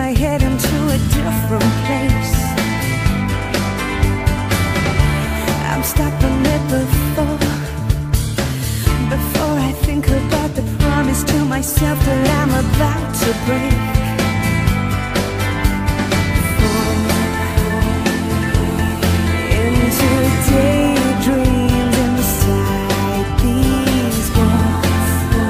my head into a different place. I'm stopping it before I think about the promise to myself that I'm about to break. Into daydreams inside these walls.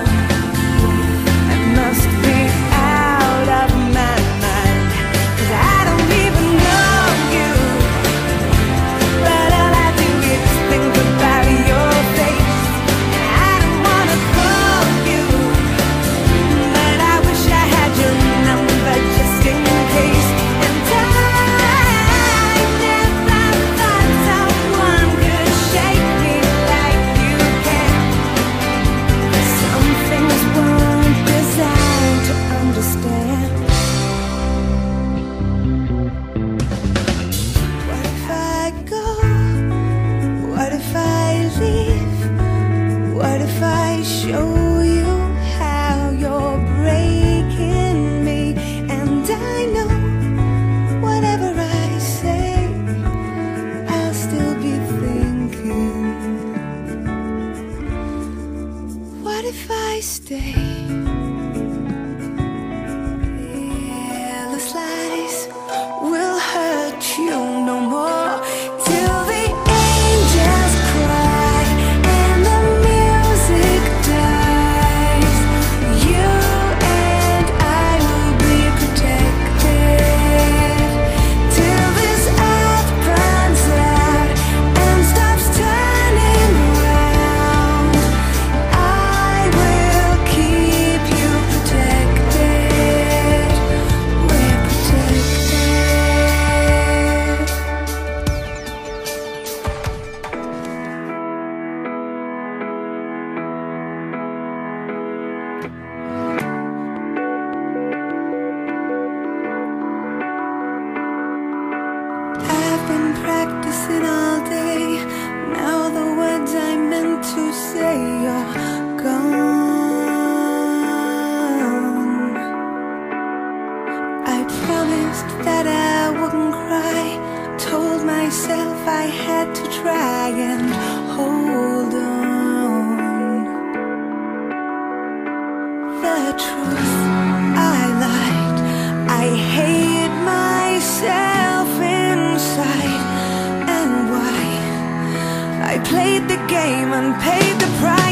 I must be out of my mind, 'cause I don't even know you, but all I do is think about your face. I don't wanna call you, but I wish I had your number just in case. And I never thought someone could shake me like you can. Some things weren't designed to understand. What if I go? What if I leave? What if I show you how you're breaking me? And I know whatever I say, I'll still be thinking. What if I stay? Careless lies will hurt you no more, till the angels cry and the music dies. You and I will be protected, till this earth burns out and stops turning around. I will keep you protected. We're protected. I've been practicing all day. Now the words I meant to say are gone. I promised that I wouldn't cry. Told myself I had to try and hold on. The truth, I lied. I hate myself inside. And why? I played the game and paid the price.